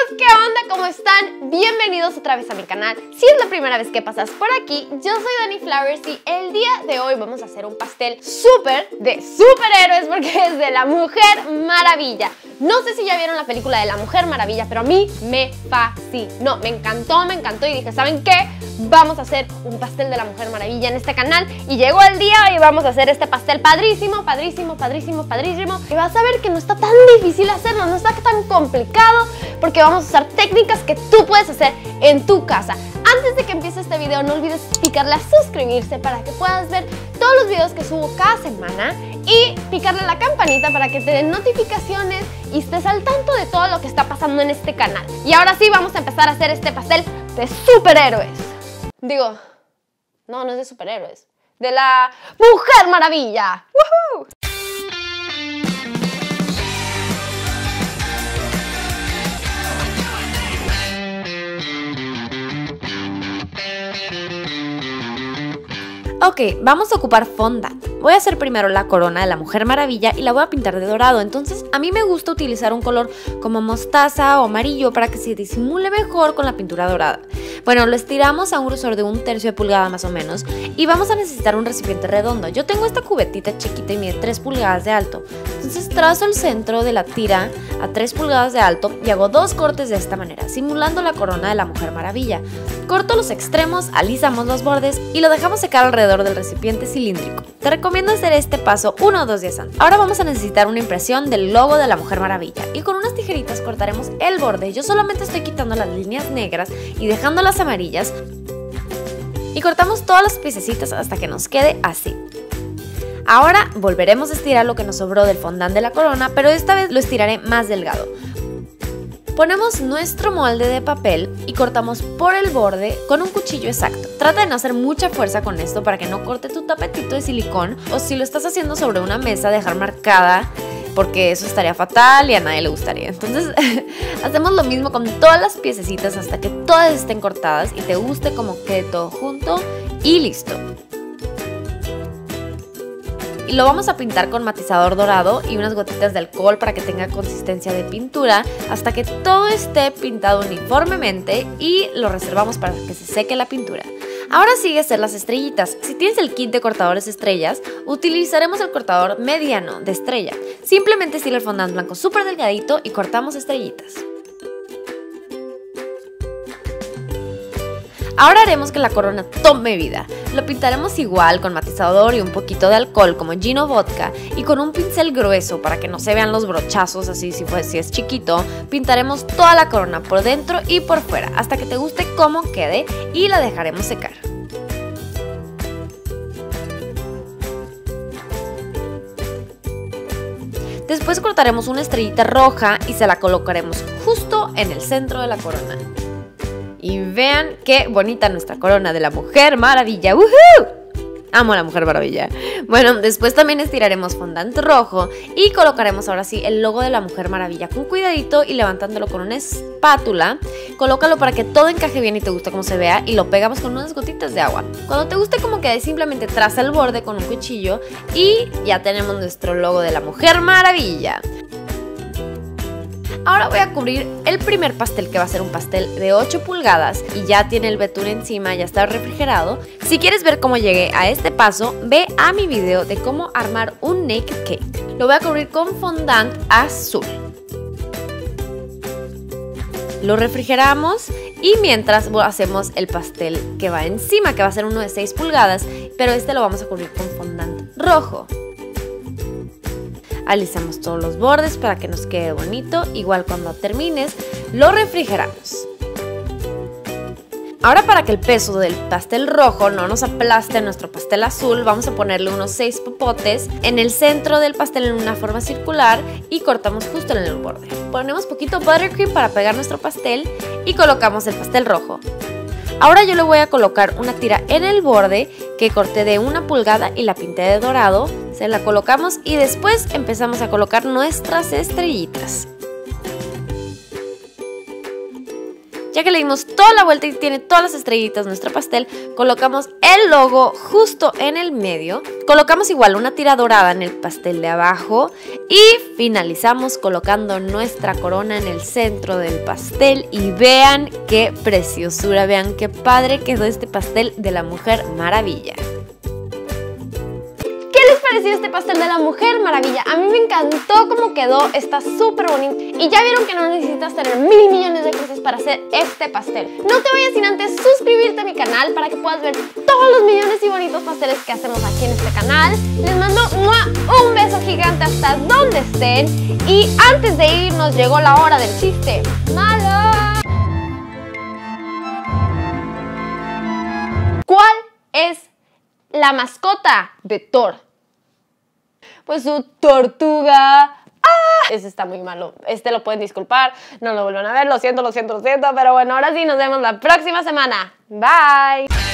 ¿qué onda? ¿Cómo están? Bienvenidos otra vez a mi canal. Si es la primera vez que pasas por aquí, yo soy Dani Flowers y el día de hoy vamos a hacer un pastel súper de superhéroes porque es de la Mujer Maravilla. No sé si ya vieron la película de la Mujer Maravilla, pero a mí me fascinó, me encantó y dije, ¿saben qué? Vamos a hacer un pastel de la Mujer Maravilla en este canal y llegó el día y vamos a hacer este pastel padrísimo. Y vas a ver que no está tan difícil hacerlo, no está tan complicado porque vamos a usar técnicas que tú puedes hacer en tu casa. Antes de que empiece este video, no olvides picarle a suscribirse para que puedas ver todos los videos que subo cada semana y picarle a la campanita para que te den notificaciones y estés al tanto de todo lo que está pasando en este canal. Y ahora sí, vamos a empezar a hacer este pastel de superhéroes. Digo, no es de superhéroes, de la Mujer Maravilla. ¡Woohoo! Ok, vamos a ocupar fondant. Voy a hacer primero la corona de la Mujer Maravilla y la voy a pintar de dorado. Entonces a mí me gusta utilizar un color como mostaza o amarillo para que se disimule mejor con la pintura dorada. Bueno, lo estiramos a un grosor de 1/3 de pulgada más o menos y vamos a necesitar un recipiente redondo. Yo tengo esta cubetita chiquita y mide 3 pulgadas de alto. Entonces trazo el centro de la tira a 3 pulgadas de alto y hago 2 cortes de esta manera, simulando la corona de la Mujer Maravilla. Corto los extremos, alisamos los bordes y lo dejamos secar alrededor del recipiente cilíndrico. Te recomiendo hacer este paso 1 o 2 días antes. Ahora vamos a necesitar una impresión del logo de la Mujer Maravilla y con unas tijeritas cortaremos el borde. Yo solamente estoy quitando las líneas negras y dejando las amarillas y cortamos todas las piececitas hasta que nos quede así. Ahora volveremos a estirar lo que nos sobró del fondant de la corona, pero esta vez lo estiraré más delgado. Ponemos nuestro molde de papel y cortamos por el borde con un cuchillo exacto. Trata de no hacer mucha fuerza con esto para que no corte tu tapetito de silicón, o si lo estás haciendo sobre una mesa, dejar marcada, porque eso estaría fatal y a nadie le gustaría. Entonces hacemos lo mismo con todas las piececitas hasta que todas estén cortadas y te guste como quede todo junto y listo. Y lo vamos a pintar con matizador dorado y unas gotitas de alcohol para que tenga consistencia de pintura hasta que todo esté pintado uniformemente y lo reservamos para que se seque la pintura. Ahora sigue hacer las estrellitas. Si tienes el kit de cortadores estrellas, utilizaremos el cortador mediano de estrella. Simplemente estira el fondant blanco súper delgadito y cortamos estrellitas. Ahora haremos que la corona tome vida. Lo pintaremos igual con matizador y un poquito de alcohol como gin o vodka y con un pincel grueso para que no se vean los brochazos así si es chiquito. Pintaremos toda la corona por dentro y por fuera hasta que te guste cómo quede y la dejaremos secar. Después cortaremos una estrellita roja y se la colocaremos justo en el centro de la corona. Y vean qué bonita nuestra corona de la Mujer Maravilla. ¡Woohoo! Amo a la Mujer Maravilla. Bueno, después también estiraremos fondant rojo y colocaremos ahora sí el logo de la Mujer Maravilla con cuidadito y levantándolo con una espátula. Colócalo para que todo encaje bien y te guste cómo se vea y lo pegamos con unas gotitas de agua. Cuando te guste como quede, simplemente traza el borde con un cuchillo y ya tenemos nuestro logo de la Mujer Maravilla. Ahora voy a cubrir el primer pastel, que va a ser un pastel de 8 pulgadas y ya tiene el betún encima, ya está refrigerado. Si quieres ver cómo llegué a este paso, ve a mi video de cómo armar un naked cake. Lo voy a cubrir con fondant azul. Lo refrigeramos y mientras hacemos el pastel que va encima, que va a ser uno de 6 pulgadas, pero este lo vamos a cubrir con fondant rojo. Alisamos todos los bordes para que nos quede bonito. Igual cuando termines, lo refrigeramos. Ahora, para que el peso del pastel rojo no nos aplaste nuestro pastel azul, vamos a ponerle unos 6 popotes en el centro del pastel en una forma circular y cortamos justo en el borde. Ponemos poquito buttercream para pegar nuestro pastel y colocamos el pastel rojo. Ahora yo le voy a colocar una tira en el borde que corté de 1 pulgada y la pinté de dorado. Se la colocamos y después empezamos a colocar nuestras estrellitas. Ya que le dimos toda la vuelta y tiene todas las estrellitas nuestro pastel, colocamos el logo justo en el medio. Colocamos igual una tira dorada en el pastel de abajo y finalizamos colocando nuestra corona en el centro del pastel. Y vean qué preciosura, vean qué padre quedó este pastel de la Mujer Maravilla. ¿Qué les pareció este pastel de la Mujer Maravilla? A mí me encantó cómo quedó, está súper bonito. Y ya vieron que no necesitas tener 1000 millones de cosas para hacer este pastel. No te vayas sin antes suscribirte a mi canal para que puedas ver todos los millones y bonitos pasteles que hacemos aquí en este canal. Les mando un beso gigante hasta donde estén. Y antes de irnos llegó la hora del chiste malo. ¿Cuál es la mascota de Thor? Pues su tortuga. ¡Ah! Ese está muy malo. Este lo pueden disculpar. No lo vuelvan a ver. Lo siento. Pero bueno, ahora sí nos vemos la próxima semana. Bye.